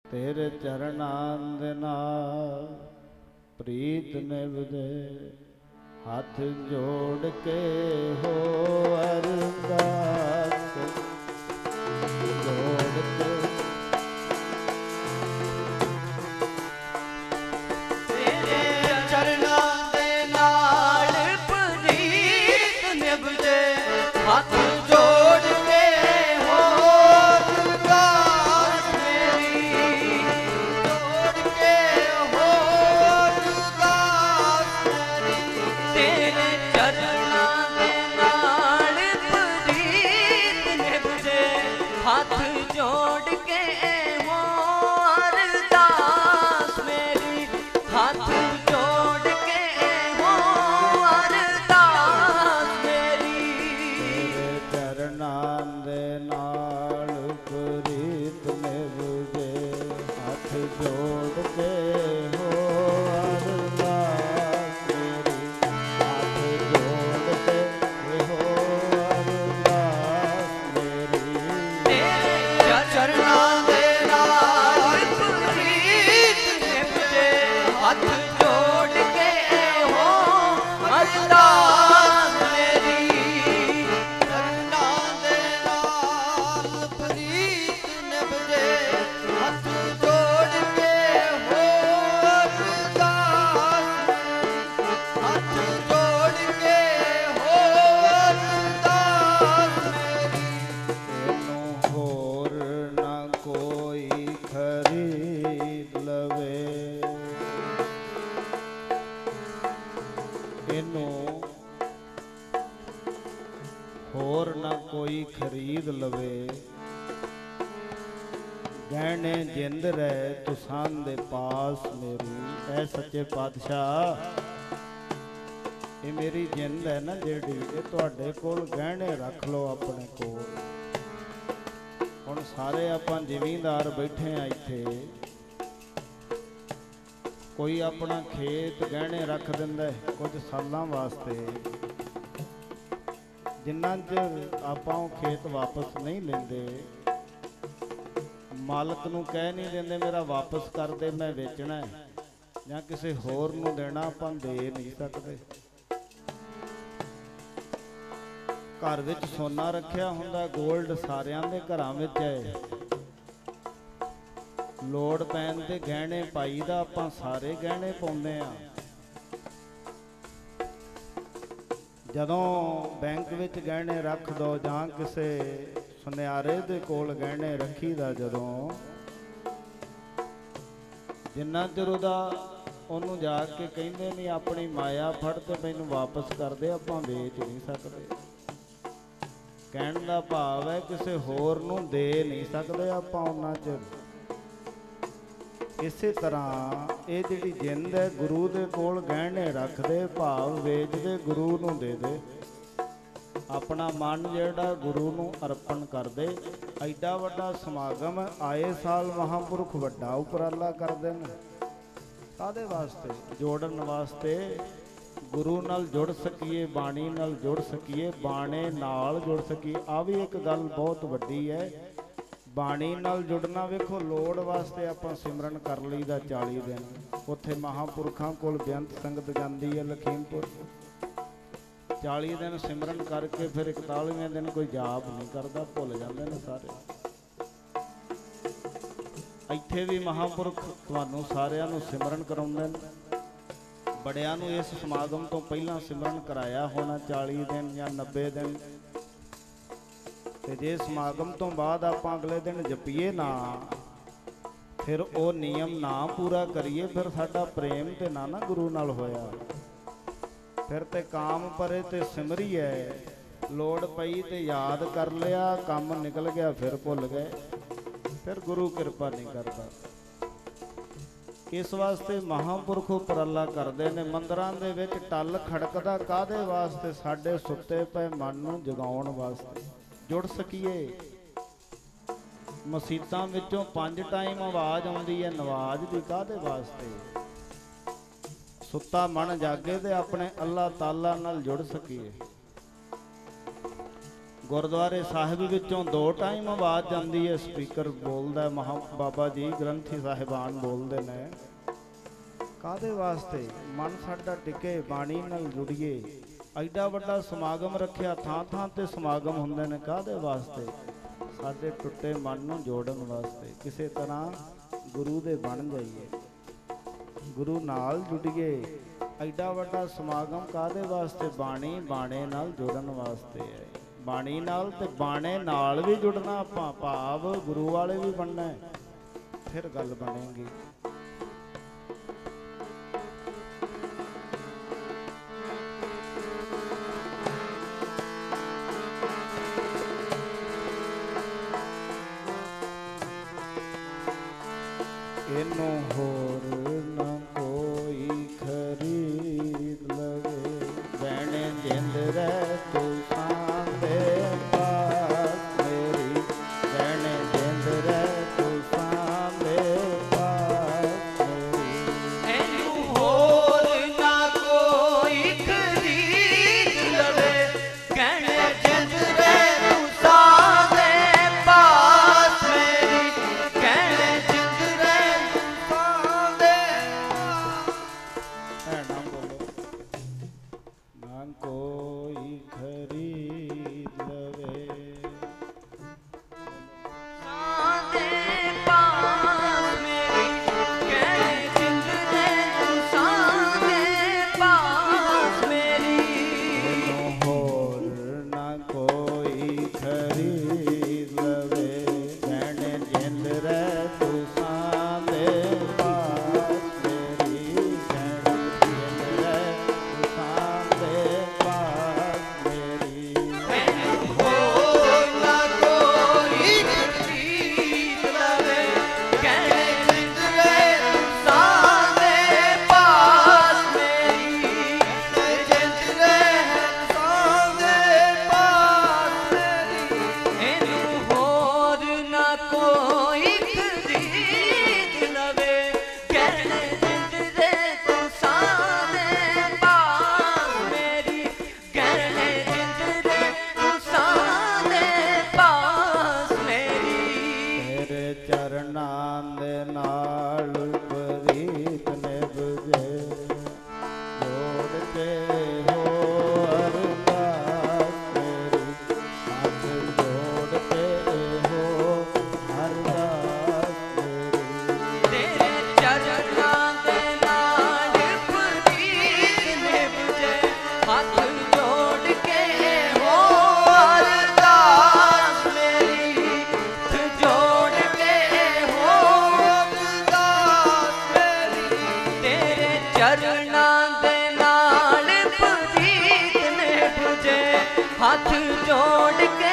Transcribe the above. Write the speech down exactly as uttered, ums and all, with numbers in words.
ਤੇਰੇ ਚਰਨਾਂ ਦੇ ਨਾਲ ਪ੍ਰੀਤ ਨਿਭਦੇ, ਹੱਥ ਜੋੜ ਕੇ ਹੋ ਅਰਦਾਸ ਜੋੜ ਕੇ। ਤੇਰੇ ਚਰਨਾਂ ਦੇ ਨਾਲ ਪ੍ਰੀਤ ਨਿਭਦੇ, ਹੱਥ ਜੋੜ ਕੇ ਹੋ ਅਰਦਾਸ ਮੇਰੀ, ਜੋੜ ਕੇ ਹੋ ਅਰਦਾਸ ਮੇਰੀ। ਤੇਰੇ ਚਰਨਾਂ ਦੇ ਨਾਲ ਪ੍ਰੀਤ ਨਿਭਦੇ, ਹੱਥ ਜੋੜ ਕੇ ਹੋ ਅਰਦਾਸ ਮੇਰੀ, ਹੱਥ ਜੋੜ ਕੇ ਹੋ ਅਰਦਾਸ ਮੇਰੀ। ਤੇਰੇ ਚਰਨਾਂ ਦੇ ਨਾਲ ਪ੍ਰੀਤ ਨਿਭਦੇ, ਹੱਥ ਜੋੜ ਕੇ ਹੋ ਅਰਦਾਸ ਮੇਰੀ, ਹੱਥ ਜੋੜ ਕੇ ਹੋ ਅਰਦਾਸ ਮੇਰੀ। ਤੇਰੇ ਚਰਨਾਂ ਦੇ ਨਾਲ ਪ੍ਰੀਤ ਨਿਭਦੇ, ਹੱਥ ਜੋੜ ਕੇ ਹੋ ਅਰਦਾਸ ਮੇਰੀ। ਚਰਨਾਂ ਦੇ ਨਾਲ ਪ੍ਰੀਤ ਨਿਭਦੇ, ਹੱਥ ਜੋੜ ਕੇ ਹੋ ਅਰਦਾਸ ਮੇਰੀ, ਹੱਥ ਜੋੜ ਕੇ ਹੋ ਅਰਦਾਸ ਮੇਰੀ। ਤੈਨੂੰ ਹੋਰ ਨਾ ਕੋਈ ਖਰੀਦ ਲਵੇ, ਇਹਨੂੰ ਹੋਰ ਨਾ ਕੋਈ ਖਰੀਦ ਲਵੇ। ਗਹਿਣੇ ਜਿੰਦ ਰਹਿ ਤੁਸਾਂ ਦੇ ਪਾਸ ਮੇਰੀ। ਐ ਸੱਚੇ ਪਾਤਸ਼ਾਹ, ਇਹ ਮੇਰੀ ਜਿੰਦ ਹੈ ਨਾ ਜਿਹੜੀ, ਇਹ ਤੁਹਾਡੇ ਕੋਲ ਗਹਿਣੇ ਰੱਖ ਲਓ ਆਪਣੇ ਕੋਲ। ਹੁਣ ਸਾਰੇ ਆਪਾਂ ਜ਼ਿਮੀਂਦਾਰ ਬੈਠੇ ਆ ਇੱਥੇ, ਕੋਈ ਆਪਣਾ ਖੇਤ ਗਹਿਣੇ ਰੱਖ ਦਿੰਦਾ ਹੈ ਕੁਝ ਸਾਲਾਂ ਵਾਸਤੇ। ਜਿੰਨਾ ਚਿਰ ਆਪਾਂ ਉਹ ਖੇਤ ਵਾਪਸ ਨਹੀਂ ਲੈਂਦੇ, ਮਾਲਕ ਨੂੰ ਕਹਿ ਨਹੀਂ ਦਿੰਦੇ ਮੇਰਾ ਵਾਪਸ ਕਰ ਦੇ, ਮੈਂ ਵੇਚਣਾ ਹੈ ਜਾਂ ਕਿਸੇ ਹੋਰ ਨੂੰ ਦੇਣਾ, ਆਪਾਂ ਦੇ ਨਹੀਂ ਸਕਦੇ। ਘਰ ਵਿੱਚ ਸੋਨਾ ਰੱਖਿਆ ਹੁੰਦਾ, ਗੋਲਡ ਸਾਰਿਆਂ ਦੇ ਘਰਾਂ ਵਿੱਚ ਹੈ। ਲੋੜ ਪੈਣ ਤੇ ਗਹਿਣੇ ਪਾਈਦਾ, ਆਪਾਂ ਸਾਰੇ ਗਹਿਣੇ ਪਾਉਂਦੇ ਆ। ਜਦੋਂ ਬੈਂਕ ਵਿੱਚ ਗਹਿਣੇ ਰੱਖ ਦੋ ਜਾਂ ਕਿਸੇ ਸੁਨਿਆਰੇ ਦੇ ਕੋਲ ਗਹਿਣੇ ਰੱਖੀਦਾ, ਜਦੋਂ ਜਿੰਨਾ ਚਿਰ ਉਹਦਾ ਉਹਨੂੰ ਜਾ ਕੇ ਕਹਿੰਦੇ ਨਹੀਂ ਆਪਣੀ ਮਾਇਆ ਫੜ ਤੇ ਮੈਨੂੰ ਵਾਪਸ ਕਰ ਦੇ, ਆਪਾਂ ਵੇਚ ਨਹੀਂ ਸਕਦੇ। ਕਹਿਣ ਦਾ ਭਾਵ ਹੈ ਕਿਸੇ ਹੋਰ ਨੂੰ ਦੇ ਨਹੀਂ ਸਕਦੇ ਆਪਾਂ ਉਹਨਾਂ ਚਿਰ। ਇਸੇ ਤਰ੍ਹਾਂ ਇਹ ਜਿਹੜੀ ਜਿੰਦ ਹੈ ਗੁਰੂ ਦੇ ਕੋਲ ਗਹਿਣੇ ਰੱਖਦੇ, ਭਾਵ ਵੇਚਦੇ, ਗੁਰੂ ਨੂੰ ਦੇ ਦੇ। ਆਪਣਾ ਮਨ ਜਿਹੜਾ ਗੁਰੂ ਨੂੰ ਅਰਪਣ ਕਰਦੇ। ਐਡਾ ਵੱਡਾ ਸਮਾਗਮ ਆਏ ਸਾਲ ਮਹਾਂਪੁਰਖ ਵੱਡਾ ਉਪਰਾਲਾ ਕਰਦੇ ਨੇ। ਕਾਹਦੇ ਵਾਸਤੇ? ਜੋੜਨ ਵਾਸਤੇ, ਗੁਰੂ ਨਾਲ ਜੁੜ ਸਕੀਏ, ਬਾਣੀ ਨਾਲ ਜੁੜ ਸਕੀਏ, ਬਾਣੇ ਨਾਲ ਜੁੜ ਸਕੀਏ। ਆ ਵੀ ਇੱਕ ਗੱਲ ਬਹੁਤ ਵੱਡੀ ਹੈ, ਬਾਣੀ ਨਾਲ ਜੁੜਨਾ। ਵੇਖੋ ਲੋੜ ਵਾਸਤੇ ਆਪਾਂ ਸਿਮਰਨ ਕਰ ਲਈਦਾ ਚਾਲੀ ਦਿਨ। ਉੱਥੇ ਮਹਾਂਪੁਰਖਾਂ ਕੋਲ ਬੇਅੰਤ ਸੰਗਤ ਜਾਂਦੀ ਹੈ ਲਖੀਮਪੁਰ। ਚਾਲੀ ਦਿਨ ਸਿਮਰਨ ਕਰਕੇ ਫਿਰ ਇਕਤਾਲੀਵੇਂ ਦਿਨ ਕੋਈ ਜਾਪ ਨਹੀਂ ਕਰਦਾ, ਭੁੱਲ ਜਾਂਦੇ ਨੇ ਸਾਰੇ। ਇੱਥੇ ਵੀ ਮਹਾਂਪੁਰਖ ਤੁਹਾਨੂੰ ਸਾਰਿਆਂ ਨੂੰ ਸਿਮਰਨ ਕਰਾਉਂਦੇ ਨੇ। ਬੜਿਆਂ ਨੂੰ ਇਸ ਸਮਾਗਮ ਤੋਂ ਪਹਿਲਾਂ ਸਿਮਰਨ ਕਰਾਇਆ ਹੋਣਾ ਚਾਲੀ ਦਿਨ ਜਾਂ ਨੱਬੇ ਦਿਨ। ਤੇ ਜੇ ਸਮਾਗਮ ਤੋਂ ਬਾਅਦ ਆਪਾਂ ਅਗਲੇ ਦਿਨ ਜਪੀਏ ਨਾ, ਫਿਰ ਉਹ ਨਿਯਮ ਨਾ ਪੂਰਾ ਕਰੀਏ, ਫਿਰ ਸਾਡਾ ਪ੍ਰੇਮ ਤੇ ਨਾ ਨਾ ਗੁਰੂ ਨਾਲ ਹੋਇਆ। ਫਿਰ ਤੇ ਕਾਮ ਪਰੇ ਤੇ ਸਿਮਰੀਏ, ਲੋੜ ਪਈ ਤੇ ਯਾਦ ਕਰ ਲਿਆ, ਕੰਮ ਨਿਕਲ ਗਿਆ ਫਿਰ ਭੁੱਲ ਗਏ, ਫਿਰ ਗੁਰੂ ਕਿਰਪਾ ਨਹੀਂ ਕਰਦਾ। ਇਸ ਵਾਸਤੇ ਮਹਾਂਪੁਰਖ ਉਪਰਾਲਾ ਕਰਦੇ ਨੇ। ਮੰਦਰਾਂ ਦੇ ਵਿੱਚ ਟੱਲ ਖੜਕਦਾ ਕਾਹਦੇ ਵਾਸਤੇ? ਸਾਡੇ ਸੁੱਤੇ ਪਏ ਮਨ ਨੂੰ ਜਗਾਉਣ ਵਾਸਤੇ, ਜੁੜ ਸਕੀਏ। ਮਸੀਤਾਂ ਵਿੱਚੋਂ ਪੰਜ ਟਾਈਮ ਆਵਾਜ਼ ਆਉਂਦੀ ਹੈ ਨਵਾਜ਼ ਦੀ, ਕਾਹਦੇ ਵਾਸਤੇ? ਸੁੱਤਾ ਮਨ ਜਾਗੇ ਤੇ ਆਪਣੇ ਅੱਲਾਹ ਤਾਲਾ ਨਾਲ ਜੁੜ ਸਕੀਏ। ਗੁਰਦੁਆਰੇ ਸਾਹਿਬ ਵਿੱਚੋਂ ਦੋ ਟਾਈਮ ਆਵਾਜ਼ ਜਾਂਦੀ ਹੈ, ਸਪੀਕਰ ਬੋਲਦਾ, ਮਹਾ ਬਾਬਾ ਜੀ ਗ੍ਰੰਥੀ ਸਾਹਿਬਾਨ ਬੋਲਦੇ ਨੇ। ਕਾਹਦੇ ਵਾਸਤੇ? ਮਨ ਸਾਡਾ ਟਿਕੇ, ਬਾਣੀ ਨਾਲ ਜੁੜੀਏ। ਐਡਾ ਵੱਡਾ ਸਮਾਗਮ ਰੱਖਿਆ, ਥਾਂ ਥਾਂ ਤੇ ਸਮਾਗਮ ਹੁੰਦੇ ਨੇ, ਕਾਹਦੇ ਵਾਸਤੇ? ਸਾਡੇ ਟੁੱਟੇ ਮਨ ਨੂੰ ਜੋੜਨ ਵਾਸਤੇ। ਕਿਸੇ ਤਰ੍ਹਾਂ ਗੁਰੂ ਦੇ ਬਣ ਜਾਈਏ, ਗੁਰੂ ਨਾਲ ਜੁੜੀਏ। ਐਡਾ ਵੱਡਾ ਸਮਾਗਮ ਕਾਹਦੇ ਵਾਸਤੇ? ਬਾਣੀ ਬਾਣੇ ਨਾਲ ਜੁੜਨ ਵਾਸਤੇ ਹੈ। ਬਾਣੀ ਨਾਲ ਤੇ ਬਾਣੇ ਨਾਲ ਵੀ ਜੁੜਨਾ ਆਪਾਂ, ਭਾਵ ਗੁਰੂ ਵਾਲੇ ਵੀ ਬਣਨਾ, ਫਿਰ ਗੱਲ ਬਣੇਗੀ। ਇਹਨੂੰ ਹੋਰ ਨਾ ਕੋਈ ਖਰੀਦ ਲਵੇ, ਗਹਿਣੇ ਜਿੰਦ ਰਹਿ ਤੂੰ ਸਾਂਦੇ ਪਾਸ ਮੇਰੀ, ਗਹਿਣੇ ਜਿੰਦ ਰਹਿ ਤੂੰ ਸਾਂਦੇ ਪਾਸ ਮੇਰੀ। ਇਹਨੂੰ ਹੋਰ ਨਾ ਕੋਈ ਖਰੀਦ ਲਵੇ, ਗਹਿਣੇ ਜਿੰਦ ਰਹਿ ਤੂੰ ਸਾਂਦੇ ਪਾਸ ਮੇਰੀ, ਗਹਿਣੇ ਜਿੰਦ ਰਹਿ ਤੂੰ ਸਾਂਦੇ ਹੈ ਨਾ ਬੋਲੋ, ਨਾ ਕੋਈ ਖਰੀਦ ਲਵੇ। ਸਾਂਦੇ ਪਾਸ ਮੇਰੀ, ਗਹਿਣੇ ਜਿੰਦ ਰਹਿ ਤੂੰ ਸਾਂਦੇ ਪਾਸ ਮੇਰੀ। ਇਹਨੂੰ ਹੋਰ ਨਾ ਕੋਈ ਖਰੀਦ ਲਵੇ, ਗਹਿਣੇ ਜਿੰਦ ਰਹਿ ਤੂੰ ਸਾਂਦੇ ਪਾਸ ਮੇਰੀ, ਗਹਿਣੇ ਜਿੰਦ ਰਹਿ ਤੂੰ ਸਾਂਦੇ ਪਾਸ ਮੇਰੀ। ਮੈਨੂੰ ਹੋਰ ਨਾ ਕੋਈ ਖਰੀਦ ਲਵੇ, ਗਹਿਣੇ ਜਿੰਦ ਰਹਿ ਤੂੰ ਸਾਂਦੇ ਪਾਸ ਮੇਰੀ, ਜਿੰਦ ਰਹਿ ਸਾਂਦੇ ਪਾਸ ਮੇਰੀ। ਇਹਨੂੰ ਹੋਰ ਨਾ ਕੋਈ ਖਰੀਦ ਲਵੇ, ਗਹਿਣੇ ਜਿੰਦ ਰਹਿ ਤੂੰ ਸਾਂਦੇ ਪਾਸ ਮੇਰੀ, ਗਹਿਣੇ ਜਿੰਦ ਰਹਿ ਤੂੰ ਸਾਂਦੇ ਪਾਸ ਮੇਰੀ। ਤੇਰੇ ਚਰਨਾਂ ਦੇ ਨਾਲ ਪ੍ਰੀਤ ਨਿਭਜੇ, ਜੋੜ ਕੇ ਹੋ ਅਰਦਾਸ ਮੇਰੀ, ਹੱਥ ਜੋੜ ਕੇ ਹੋ ਅਰਦਾਸ ਮੇਰੀ। ਤੇਰੇ ਚਰਨਾਂ ਦੇ ਨਾਲ ਪ੍ਰੀਤ ਨਿਭਜੇ, ਹੱਥ ਜੋੜ ਕੇ ਹੋ ਅਰਦਾਸ ਮੇਰੀ, ਹੱਥ ਜੋੜ ਕੇ ਹੋ ਅਰਦਾਸ ਮੇਰੀ। ਤੇਰੇ ਚਰਨਾਂ ਦੇ ਨਾਲ ਪ੍ਰੀਤ ਨਿਭਜੇ, ਹੱਥ ਜੋੜ ਕੇ